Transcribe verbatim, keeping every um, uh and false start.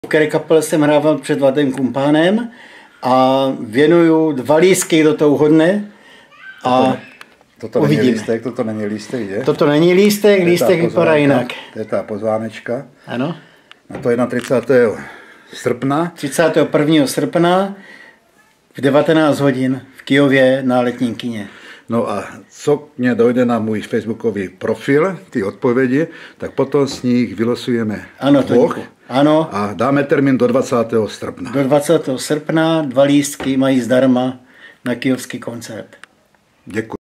V které kapele jsem hrával před Vladem Kumpánem a věnuju dva lístky, kdo to uhodne. A toto, toto není lístek, toto není lístek, je? Toto není lístek, lístek vypadá jinak. To je ta pozvánečka. Ano. A to je třicátého srpna. třicátého prvního srpna v devatenáct hodin v Kyjově na Letním kině. No a co mě dojde na můj facebookový profil, ty odpovědi, tak potom z nich vylosujeme ano, dvoch ano. A dáme termín do dvacátého srpna. Do dvacátého srpna dva lístky mají zdarma na kyjovský koncert. Děkuji.